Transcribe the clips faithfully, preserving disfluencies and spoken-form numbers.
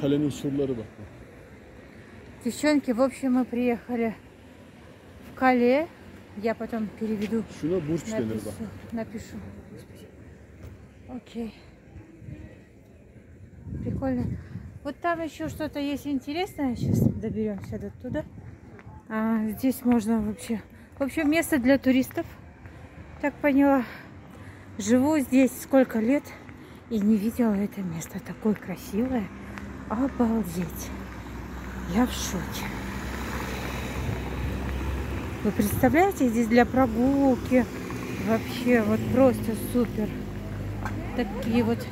kalenin surları bak. Девчонки, в общем, мы приехали в Кале. Я потом переведу. Şuna burç denir Напишу. bak. Напишу. Окей. Прикольно. Вот там еще что-то есть интересное. Сейчас доберемся до туда. А, здесь можно вообще... В общем, место для туристов. Так поняла. Живу здесь сколько лет и не видела это место. Такое красивое. Обалдеть. Я в шоке. Вы представляете, здесь для прогулки вообще вот просто супер. Такие вот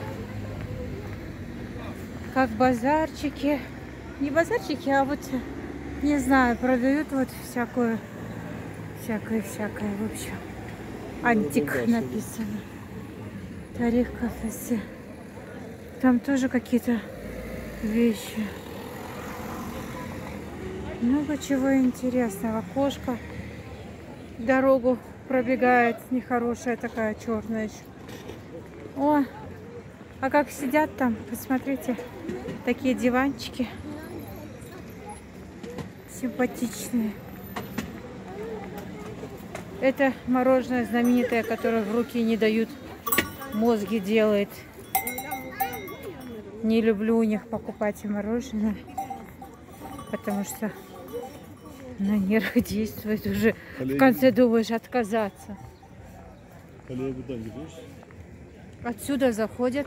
как базарчики. Не базарчики, а вот, не знаю, продают вот всякую, всякое-всякое, в общем. Антик написано. Тарих кафесе. Там тоже какие-то вещи. Много чего интересного. Кошка дорогу пробегает. Нехорошая такая, черная еще. О, а как сидят там, посмотрите. Такие диванчики. Симпатичные. Это мороженое знаменитое, которое в руки не дают. Мозги делает. Не люблю у них покупать мороженое. Потому что на нервы действует уже. В конце думаешь отказаться. Отсюда заходят.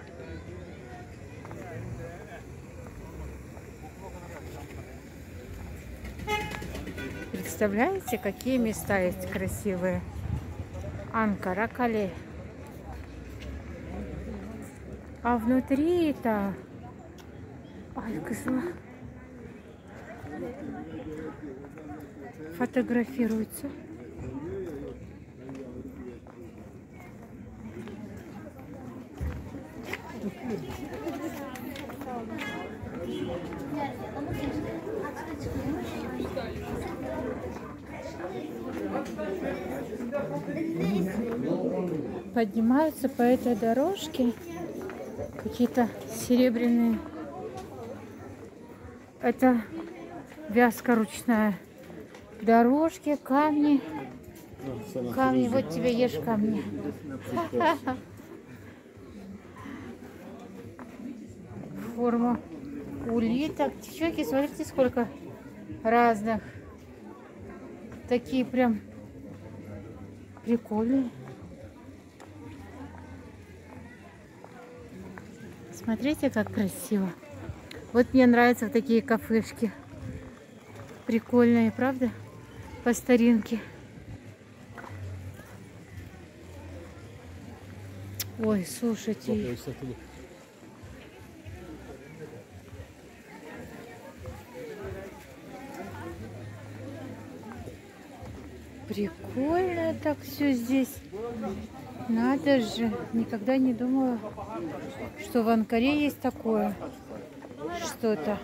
Представляете, какие места есть красивые? Анкара, Кале. А внутри-то... Ай, козла. Фотографируются. Поднимаются по этой дорожке какие-то серебряные. Это вязка ручная. Дорожки, камни. Камни, вот тебе ешь камни. Форма улиток. Девчонки, смотрите, сколько разных. Такие прям прикольные. Смотрите, как красиво. Вот мне нравятся такие кафешки. Прикольные, правда? По старинке. Ой, слушайте. Прикольно так все здесь. Надо же. Никогда не думала, что в Анкаре есть такое что-то.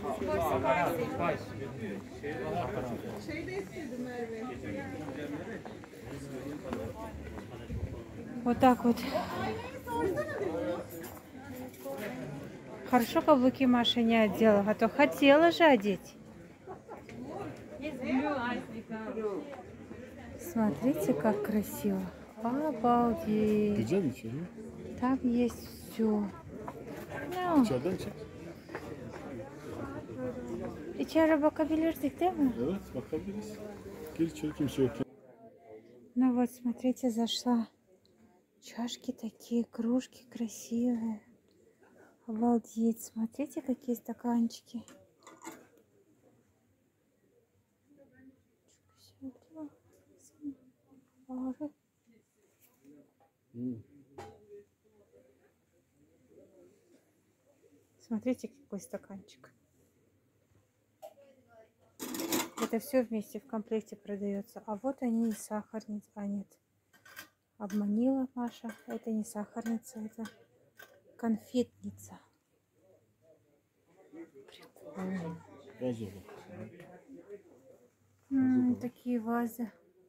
Вот так вот. Хорошо каблуки Маша не одела, а то хотела же одеть. Смотрите, как красиво. Обалдеть. Там есть все. Ну. İçeri bakabilirdik, değil mi? Evet, bakabiliriz. Gel içeri, kimse yok. Ну вот, смотрите, зашла. Чашки такие, кружки красивые. Обалдеть. Смотрите, какие стаканчики. Смотрите, какой стаканчик. Это все вместе в комплекте продается. А вот они и сахарница. А нет, обманила Маша. Это не сахарница, это конфетница. Прикольно. М-м, такие вазы.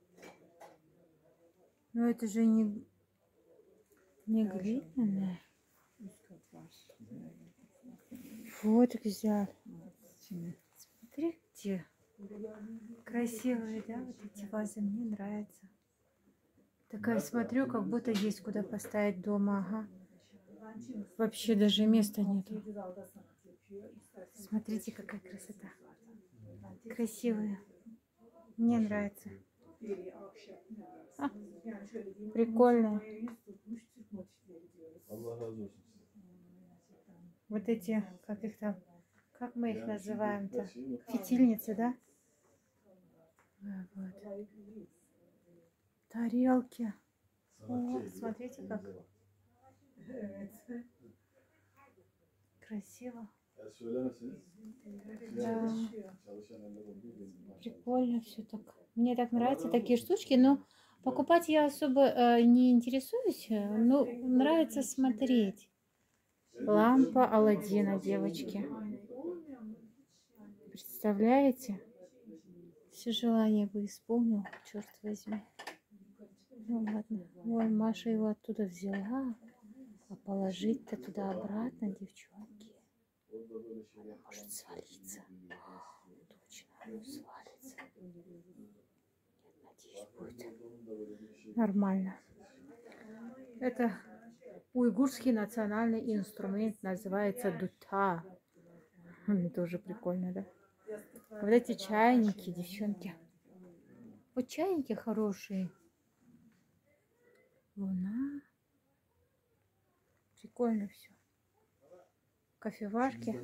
Но это же не, не глиняные. Вот взял. Смотри, где красивые, да, вот эти вазы, мне нравятся. Такая смотрю, как будто есть куда поставить дома, ага. Вообще даже места нету. Смотрите, какая красота. Красивая. Мне нравится. А, прикольно. Вот эти, как их там, как мы их называем-то? Фитильницы, да? А, вот. Тарелки. О, смотрите, как красиво. Да. Прикольно все так. Мне так нравятся такие штучки, но покупать я особо э, не интересуюсь, но нравится смотреть. Лампа Аладдина, девочки. Представляете? Все желания бы исполнил, черт возьми. Ну ладно. Ой, Маша его оттуда взяла. А положить-то туда обратно, девчонки. Она может свалиться. Точно, оно свалится. Нет, надеюсь, будет нормально. Это уйгурский национальный инструмент, называется дута. Тоже прикольно, да? Вот эти чайники, девчонки. Вот чайники хорошие. Луна. Прикольно все. Кофеварки.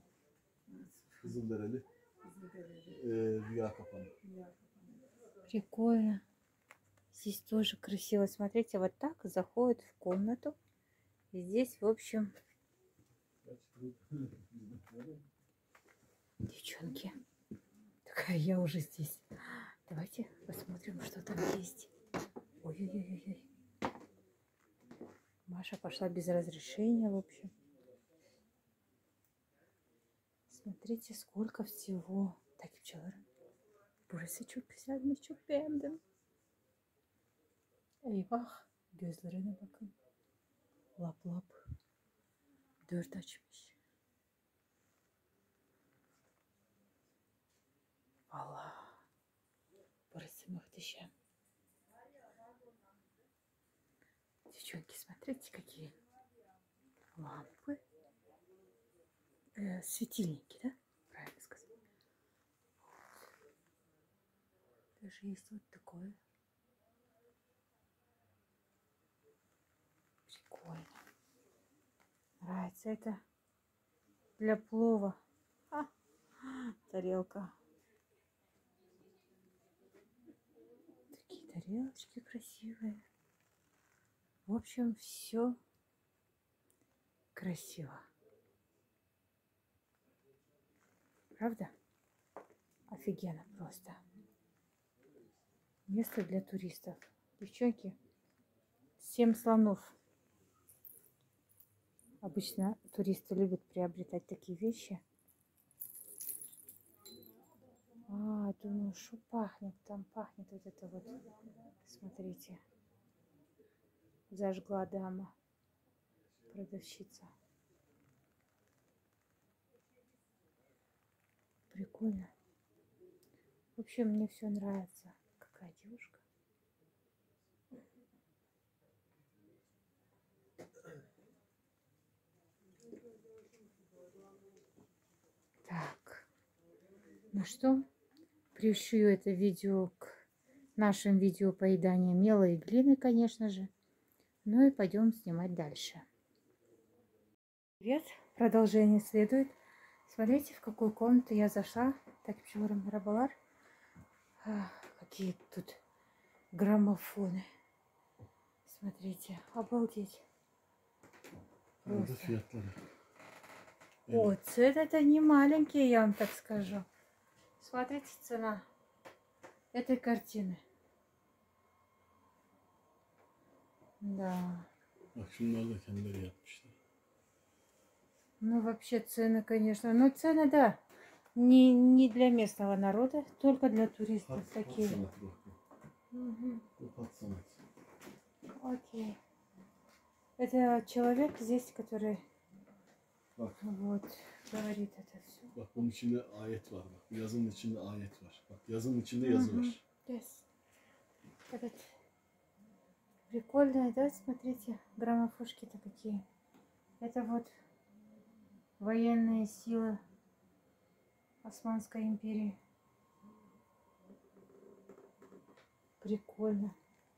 Прикольно. Здесь тоже красиво. Смотрите, вот так заходит в комнату. И здесь, в общем, девчонки, такая я уже здесь. Давайте посмотрим, что там есть. Ой-ой-ой-ой. Маша пошла без разрешения, в общем. Смотрите, сколько всего. Так, пчелы. Burası çok güzelmiş, çok beğendim. Eyvah, gözlerine bakın. Lap lap. Dört açmış. Vallahi. Burası muhteşem. Девчонки, смотрите, какие лампы. Э, светильники, да? Правильно сказать. Вот. Даже есть вот такое. Прикольно. Нравится это для плова. А, тарелка. Такие тарелочки красивые. В общем, все красиво. Правда? Офигенно просто. Место для туристов. Девчонки, семь слонов. Обычно туристы любят приобретать такие вещи. А, думаю, что пахнет? Там пахнет вот это вот. Смотрите. Зажгла дама. Продавщица. Прикольно. В общем, мне все нравится. Какая девушка. Так. Ну что, пришью это видео к нашим видео поедания мела и глины, конечно же. Ну и пойдем снимать дальше. Привет, продолжение следует. Смотрите, в какую комнату я зашла. Так, пчелорам Рабалар. А, какие тут граммофоны. Смотрите, обалдеть. Просто. О, цены-то не маленькие, я вам так скажу. Смотрите, цена этой картины. Да. Ну, вообще цены, конечно. Ну, цены, да. Не, не для местного народа, только для туристов такие. Угу. Окей. Это человек здесь, который вот говорит это все. Bak bunun içinde ayet var bak. Bu yazının içinde ayet var. Bak yazının içinde yazı var. Yes. Этот. Прикольные, да? Смотрите, граммофошки-то какие. Это вот военные силы Османской империи. Прикольно.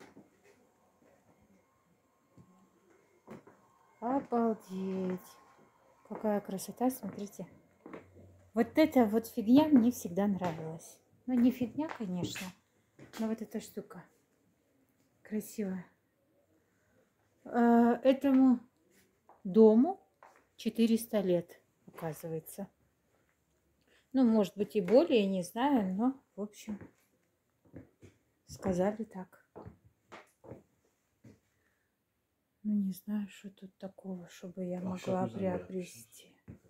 Обалдеть. Какая красота, смотрите. Вот эта вот фигня мне всегда нравилась. Ну, не фигня, конечно, но вот эта штука красивая. А, этому дому четыреста лет, оказывается. Ну, может быть и более, не знаю, но, в общем, сказали так. Ну, не знаю, что тут такого, чтобы я могла приобрести.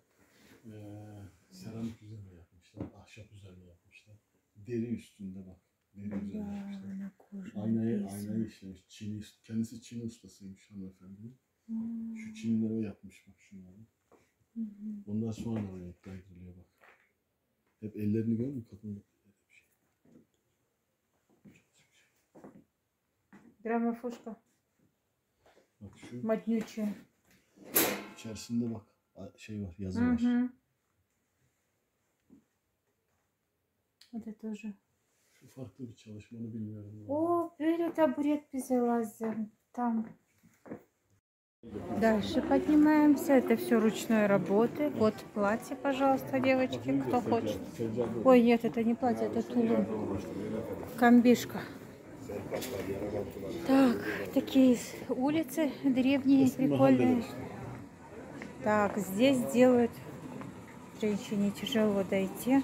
Seramik üzerine yapmışlar, ahşap üzerine yapmışlar. Deri üstünde bak, deri üzerine yapmışlar. Aynayı, aynayı işlemiş. Çini, kendisi Çin ustasıymış hanımefendi. Hmm. Şu Çinlere yapmış bak şunları. Hmm. Ondan sonra renk kaydırılıyor bak. Hep ellerini görüyor musun kadın? Граммофошка. Bak şu. Моднючая. İçerisinde bak şey var, yazı Угу. var. Это тоже. Şu farklı bir çalışma, onu bilmiyorum. О, böyle табурет bize lazım. Там. Дальше поднимаемся. Это все ручной работы. Вот платье, пожалуйста, девочки, кто хочет. Ой, нет, это не платье, это тулум. Комбишка. Так, такие улицы древние, прикольные. Так, здесь делают женщине тяжело дойти.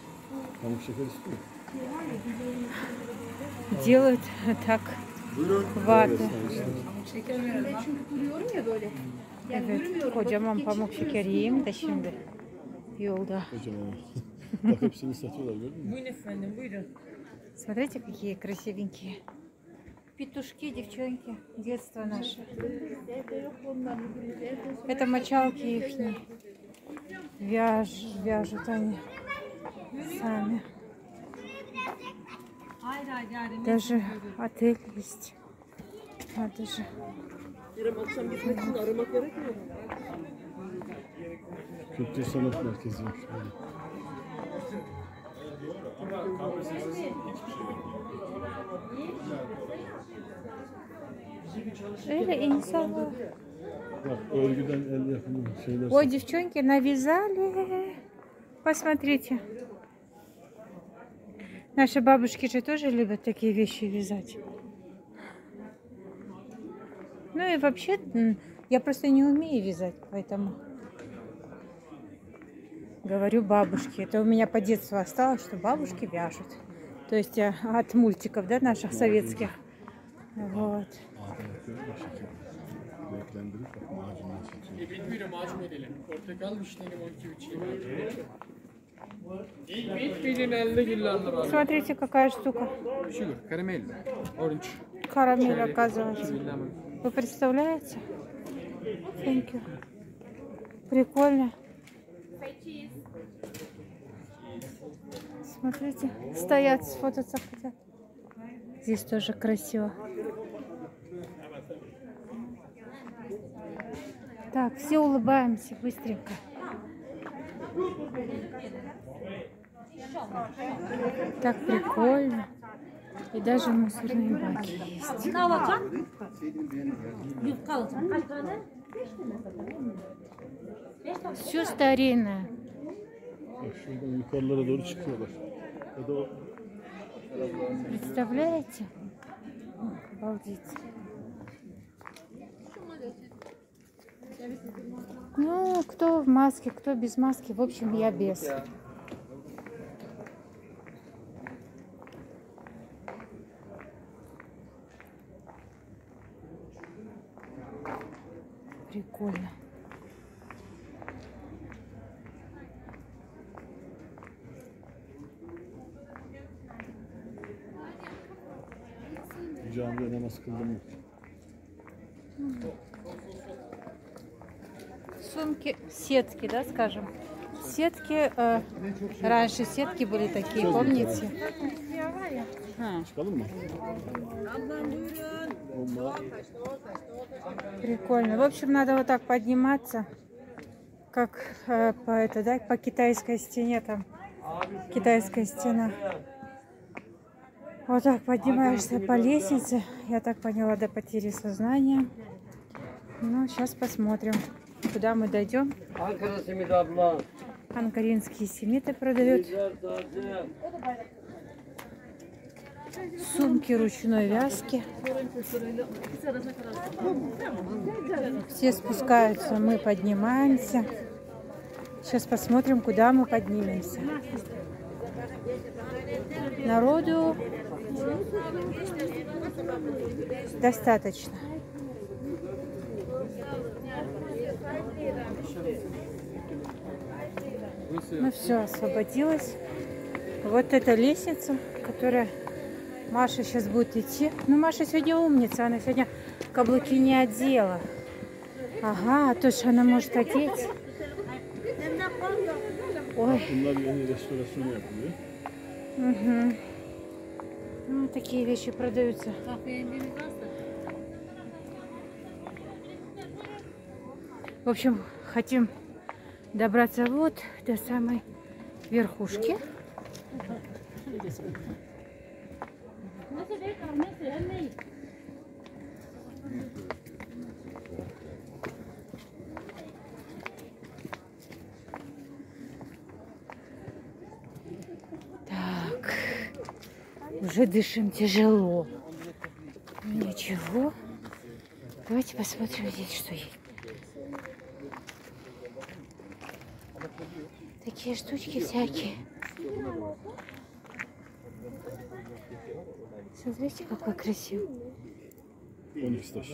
Делают так vatu. Evet, kocaman pamuk şekeriyim de şimdi yolda. Kocaman. Bak hepsini satıyorlar, gördün mü? Buyurun efendim, buyurun. Смотрите, какие красивенькие. Петушки, девчонки, детство наше. Это мочалки ихние. Вяж, вяжут они сами. Даже отель есть. Надо же. Kültür sanat merkezi. Öyle insanlar. Bak örgüden el yapımı şeyler. Ой, девчонки, навязали. Посмотрите. Наши бабушки же тоже любят такие вещи вязать. Ну и вообще, я просто не умею вязать, поэтому говорю бабушки. Это у меня по детству осталось, что бабушки вяжут. То есть от мультиков, да, наших советских. Вот. Смотрите, какая штука. Карамель. Оранж. Карамель, оказывается. Вы представляете? Thank you. Прикольно. Смотрите, стоят, сфотаться хотят. Здесь тоже красиво. Так, все улыбаемся быстренько. Так прикольно. И даже мусорные баки есть. Все старинное. Şuradan yukarılara doğru çıkıyorlar. Ya da o... Представляете? Обалдеть. Ну, кто в маске, кто без маски. В общем, я без. Прикольно. Camide namaz kıldım. Сумки, сетки, да, скажем. Сетки, э, раньше сетки были такие, помните? А, Çıkalım mı? Olma. прикольно. В общем, надо вот так подниматься, как э, по, это, да, по китайской стене там. Китайская стена. Вот так поднимаешься по лестнице. Я так поняла, до потери сознания. Ну, сейчас посмотрим, куда мы дойдем. Анкаринские семиты продают. Сумки ручной вязки. Все спускаются, мы поднимаемся. Сейчас посмотрим, куда мы поднимемся. Народу достаточно. Ну все, освободилась. Вот эта лестница, которая Маша сейчас будет идти. Ну, Маша сегодня умница, она сегодня каблуки не одела. Ага, а то что она может одеть. Ой. Bunlar yeni restorasyonu yapılıyor. Угу. Ну, такие вещи продаются. В общем, хотим добраться вот до самой верхушки. Так, уже дышим тяжело. Ничего. Давайте посмотрим здесь, что есть. Такие штучки всякие. Смотрите, какой красивый. on iki taş.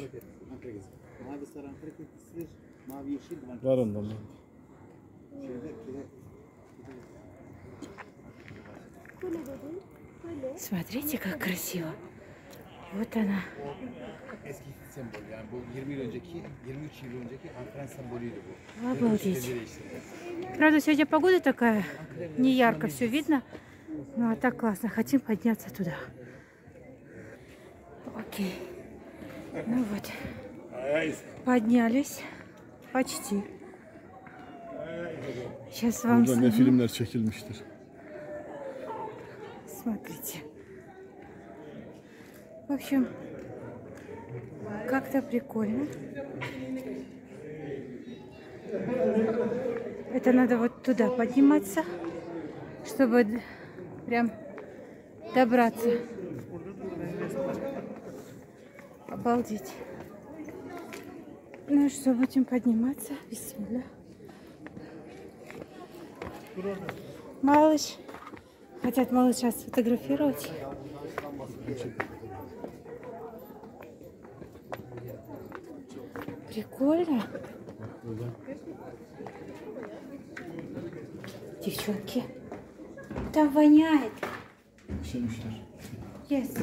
Var ondan. Смотрите, как красиво. Вот она. Eski sembol yani bu yirmi yıl önceki, yirmi üç yıl önceki Ankara sembolüydü bu. Обалдеть. Правда, сегодня погода такая, не ярко все видно. Ну, а так классно. Хотим подняться туда. Окей. Ну вот. Поднялись. Почти. Сейчас вам Burada ne сниму. filmler çekilmiştir. Смотрите. В общем, как-то прикольно. Это надо вот туда подниматься, чтобы д- прям добраться. Обалдеть. Ну что, будем подниматься. Бисмилля. Малыш. Хотят малыша сфотографировать. Прикольно. Böyle. Девчонки. Там воняет. İşemişler. Yes.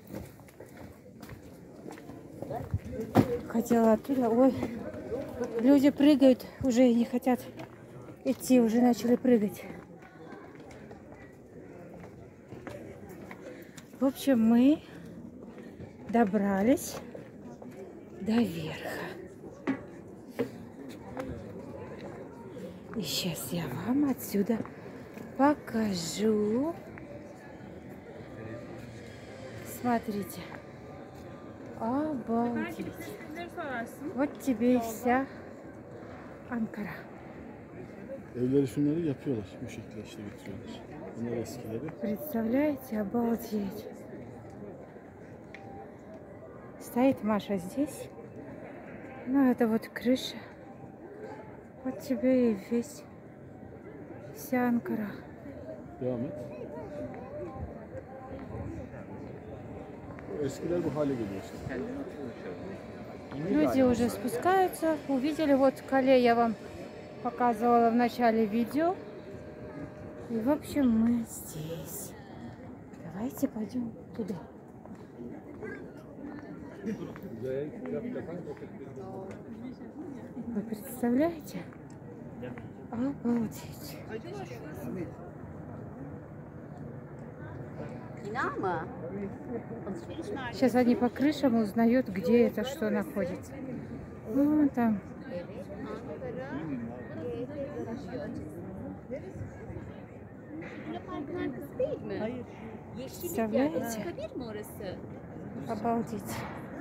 Хотела оттуда. Ой, люди прыгают, уже не хотят идти, уже начали прыгать. В общем, мы добрались до верха. И сейчас я вам отсюда покажу. Смотрите. Обалдеть. Вот тебе и вся Анкара. Evleri şunları yapıyorlar. Bu şekilde işte getiriyorlar. Bunlar eskileri. Представляете, обалдеть. Стоит Маша здесь. Ну, это вот крыша. Вот тебе и весь вся Анкара. Devam et. Eskiler bu hale geliyor işte. Люди уже спускаются. Увидели, вот Кале я вам показывала в начале видео. И в общем мы здесь. Давайте пойдем туда. Вы представляете? Обалдеть. Сейчас они по крышам узнают, где это что находится. Вон там. Представляете? Обалдеть.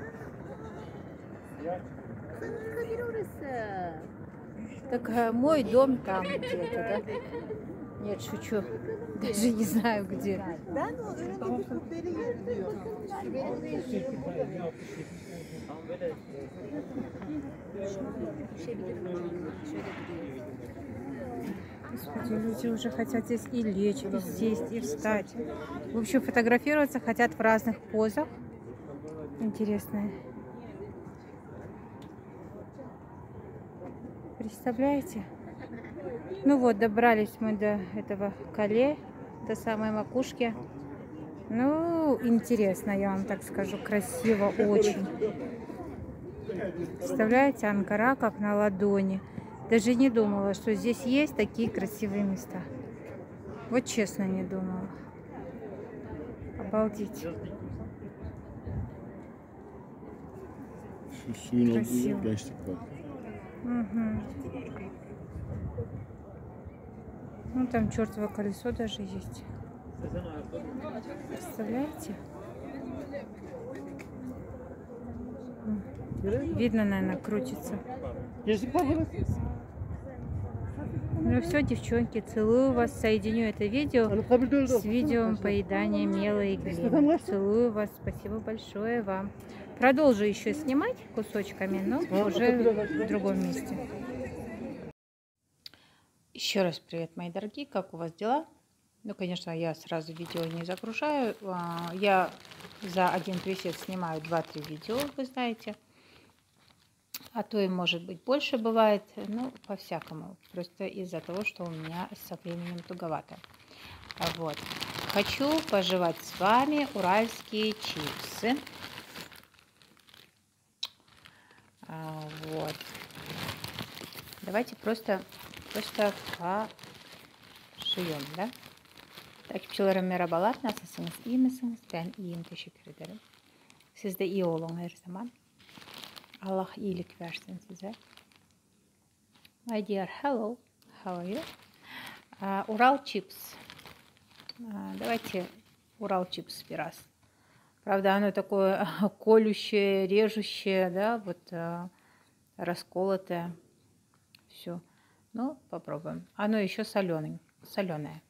Так э, мой дом там где-то, да? Нет, шучу. Даже не знаю где. Господи, люди уже хотят здесь и лечь, и сесть, и встать. В общем, фотографироваться хотят в разных позах. Интересно. Представляете? Ну вот, добрались мы до этого Кале, до самой макушки. Ну, интересно, я вам так скажу, красиво очень. Представляете, Анкара как на ладони. Даже не думала, что здесь есть такие красивые места. Вот честно не думала. Обалдеть. Şu suyun olduğu Красиво. yer Gençlik Parkı. Угу. Ну, там чертово колесо даже есть. Представляете? Видно, наверное, крутится. Ну все, девчонки, целую вас. Соединю это видео с видео поедания мела и глины. Целую вас. Спасибо большое вам. Продолжу еще снимать кусочками, но уже в другом месте. Еще раз привет, мои дорогие. Как у вас дела? Ну, конечно, я сразу видео не загружаю. Я за один присед снимаю два-три видео, вы знаете. А то и может быть больше бывает. Ну, по-всякому. Просто из-за того, что у меня со временем туговато. Вот. Хочу пожевать с вами уральские чипсы. Вот. Давайте просто, просто пошием, да? Takipçilerim merhabalar. Nasılsınız? İyi misiniz? Ben iyiyim. Teşekkür ederim. Siz de iyi olun her zaman. Allah iyilik versin size. My dear, hello. How are you? Uh, Урал чипс. Uh, давайте Урал чипс раз. Правда, оно такое колющее, режущее, да, вот uh, расколотое. Все. Ну, попробуем. Оно еще соленое. Соленое.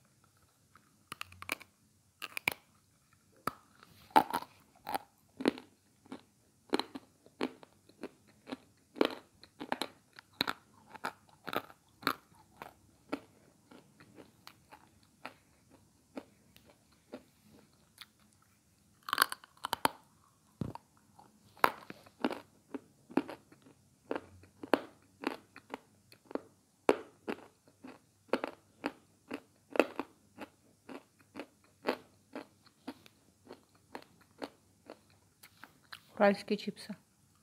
Уральские чипсы.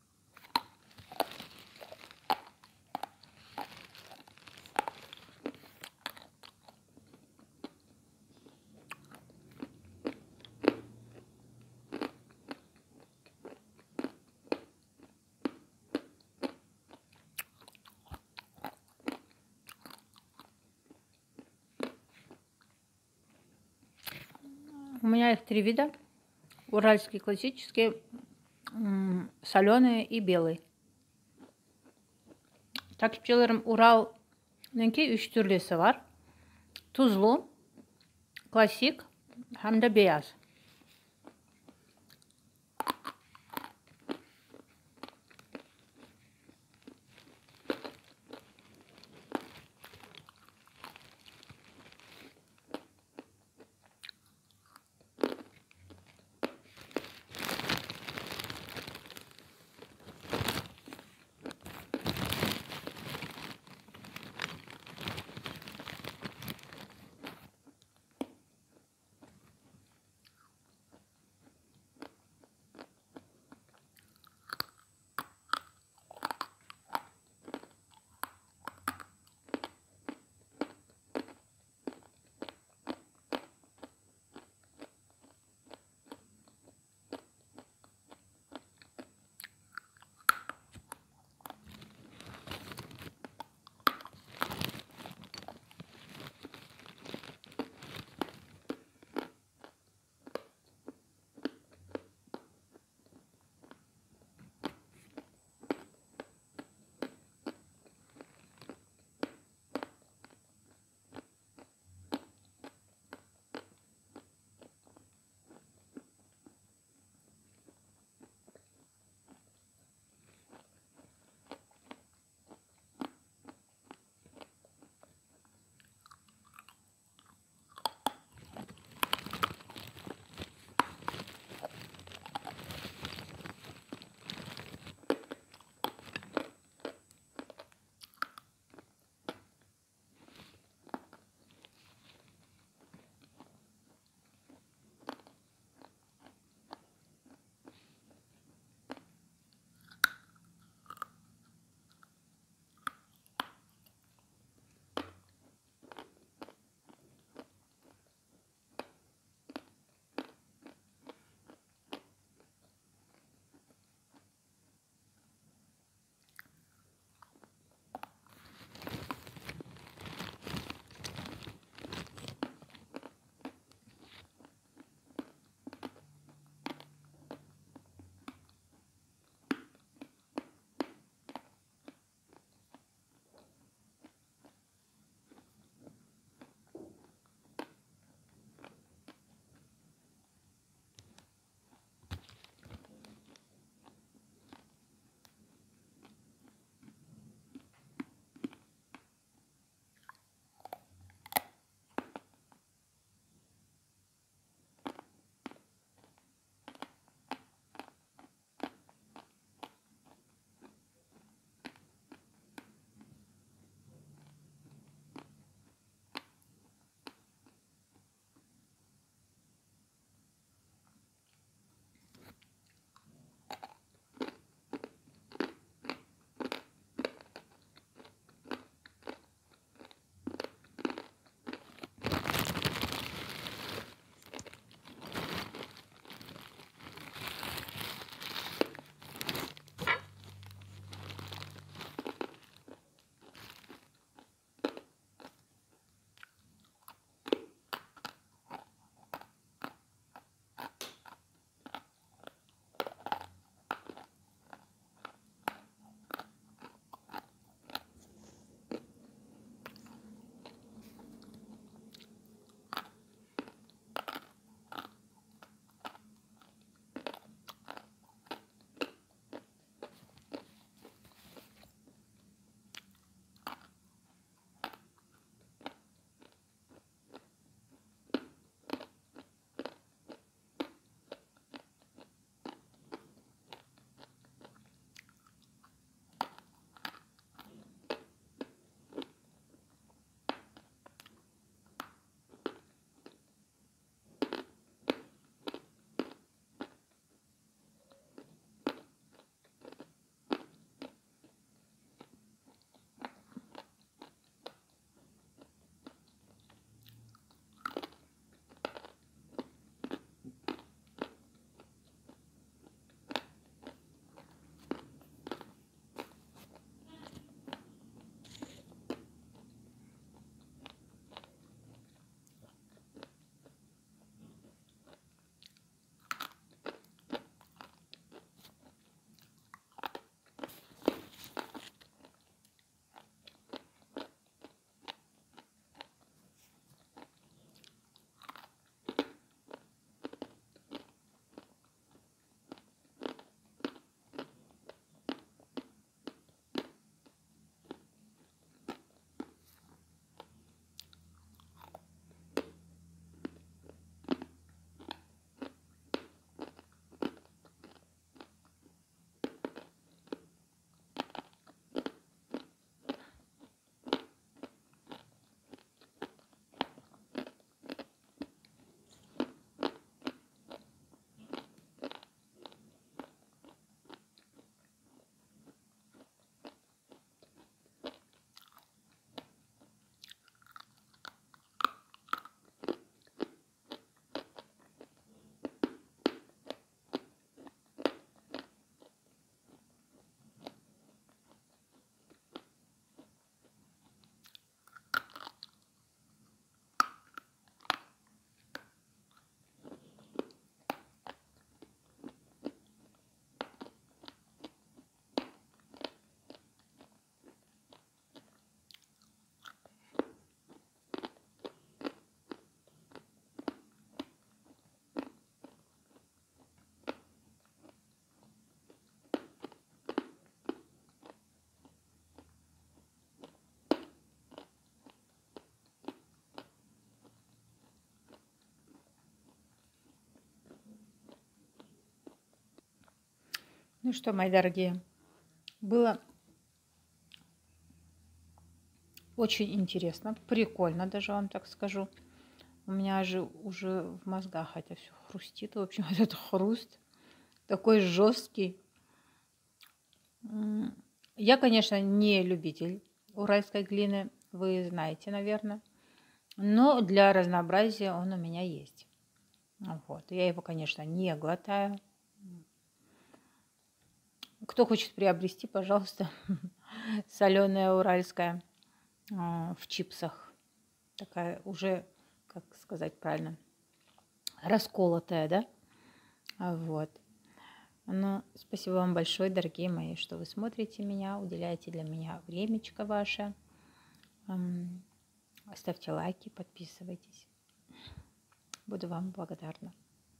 У меня их три вида. Уральский классический, соленый и белый. Takipçilerim Ural'ınki üç türlüsü var. Tuzlu, klasik hem de beyaz. Ну что, мои дорогие, было очень интересно, прикольно, даже вам так скажу. У меня же уже в мозгах это все хрустит. В общем, этот хруст такой жесткий. Я, конечно, не любитель уральской глины, вы знаете, наверное. Но для разнообразия он у меня есть. Вот. Я его, конечно, не глотаю. Кто хочет приобрести, пожалуйста, соленая уральская в чипсах. Такая уже, как сказать правильно, расколотая, да? Вот. Ну, спасибо вам большое, дорогие мои, что вы смотрите меня, уделяете для меня времечко ваше. Ставьте лайки, подписывайтесь. Буду вам благодарна.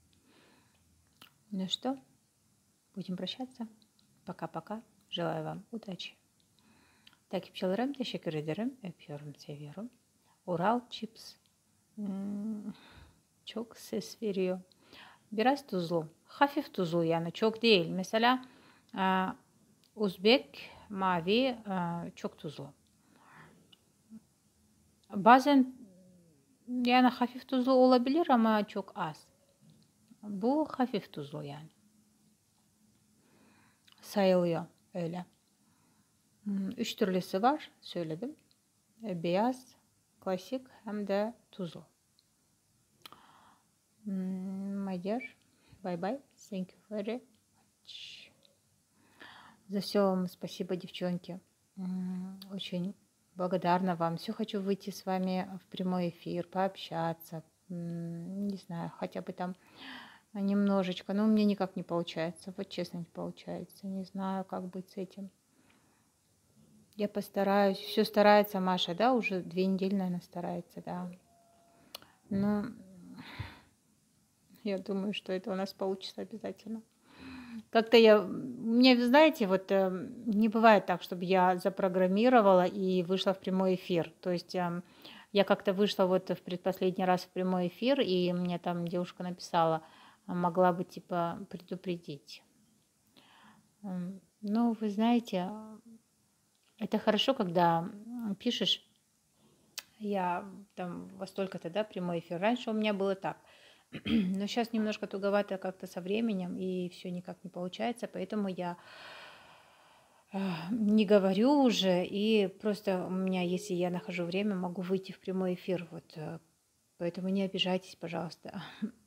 Ну что, будем прощаться. Пока-пока. Желаю вам удачи. Takip çalarım. Teşekkür ederim. Öpüyorum, seviyorum. Ural Chips. Hmm, çok ses veriyor. Biraz tuzlu. Hafif tuzlu yani. Çok değil. Mesela e, Uzbek mavi e, çok tuzlu. Bazen yani hafif tuzlu olabilir ama çok az. Bu hafif tuzlu yani. Sayılıyor öyle. Üç türlüsü var söyledim. Beyaz, klasik hem de tuzlu. My dear, bye bye. Thank you very much. За все вам спасибо, девчонки. Очень благодарна вам. Все хочу выйти с вами в прямой эфир, пообщаться. Не знаю, хотя бы там немножечко. Но у меня никак не получается. Вот честно не получается. Не знаю, как быть с этим. Я постараюсь. Все старается Маша, да? Уже две недели, наверное, старается, да. Но я думаю, что это у нас получится обязательно. Как-то я... Мне, знаете, вот не бывает так, чтобы я запрограммировала и вышла в прямой эфир. То есть я как-то вышла вот в предпоследний раз в прямой эфир, и мне там девушка написала, могла бы типа предупредить. Ну, вы знаете, это хорошо, когда пишешь, я там во столько-то, да, прямой эфир. Раньше у меня было так. Но сейчас немножко туговато как-то со временем, и все никак не получается, поэтому я не говорю уже, и просто у меня, если я нахожу время, могу выйти в прямой эфир. Вот, поэтому не обижайтесь, пожалуйста.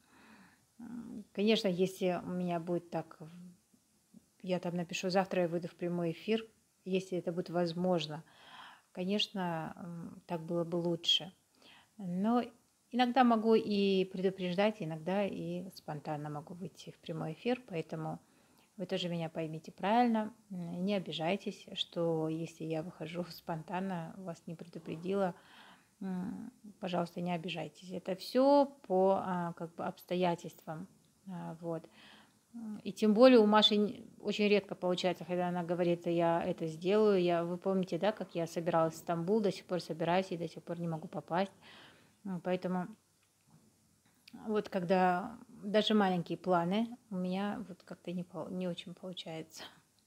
Конечно, если у меня будет так, я там напишу, завтра я выйду в прямой эфир, если это будет возможно, конечно, так было бы лучше. Но иногда могу и предупреждать, иногда и спонтанно могу выйти в прямой эфир, поэтому вы тоже меня поймите правильно, не обижайтесь, что если я выхожу спонтанно, вас не предупредила, пожалуйста, не обижайтесь. Это все по как бы обстоятельствам, вот. И тем более у Маши очень редко получается, когда она говорит, я это сделаю. Я, вы помните, да, как я собиралась в Стамбул, до сих пор собираюсь и до сих пор не могу попасть. Поэтому вот когда даже маленькие планы у меня вот как-то не, не очень получается.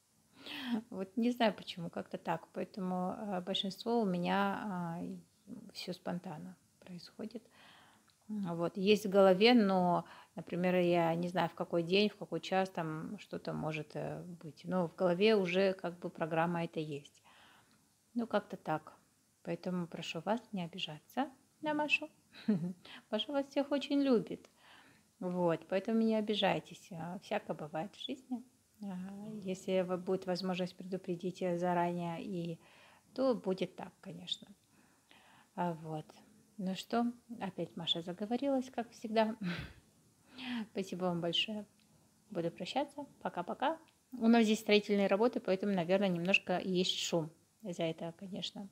Вот не знаю почему, как-то так. Поэтому большинство у меня все спонтанно происходит. Вот, есть в голове, но, например, я не знаю, в какой день, в какой час там что-то может быть. Но в голове уже как бы программа это есть. Ну, как-то так. Поэтому прошу вас не обижаться на Машу. Маша вас всех очень любит. Вот, поэтому не обижайтесь. Всякое бывает в жизни. Если будет возможность предупредить заранее, и то будет так, конечно. Вот. Ну что, опять Маша заговорилась, как всегда. Спасибо вам большое. Буду прощаться. Пока-пока. У нас здесь строительные работы, поэтому, наверное, немножко есть шум. Из-за этого, конечно.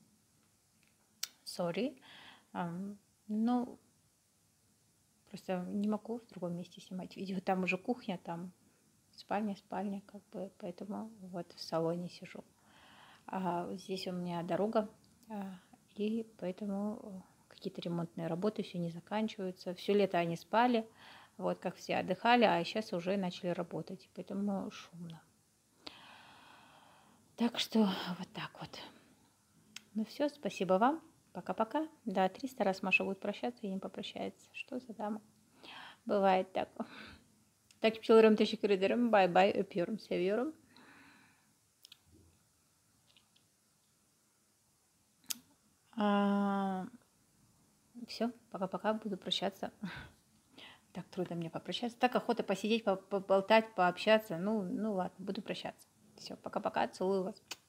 Sorry. Um, ну, просто не могу в другом месте снимать видео. Там уже кухня, там спальня, спальня, как бы. Поэтому вот в салоне сижу. А здесь у меня дорога, и поэтому... Какие-то ремонтные работы все не заканчиваются. Все лето они спали, вот как все отдыхали, а сейчас уже начали работать, поэтому шумно. Так что вот так вот. Ну все, спасибо вам. Пока-пока. Да, триста раз Маша будет прощаться и не pопрощается. Что за dama? Bывает так. Takipçilerim teşekkür ederim. Bay bay. Öpüyorum, seviyorum. А, все, пока-пока. Буду прощаться. Так трудно мне попрощаться. Так охота посидеть, поболтать, пообщаться. Ну, ну ладно, буду прощаться. Все, пока-пока. Целую вас.